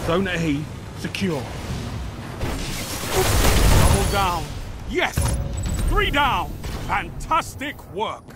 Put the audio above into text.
Zone A secure. Double down. Yes! 3 down! Fantastic work!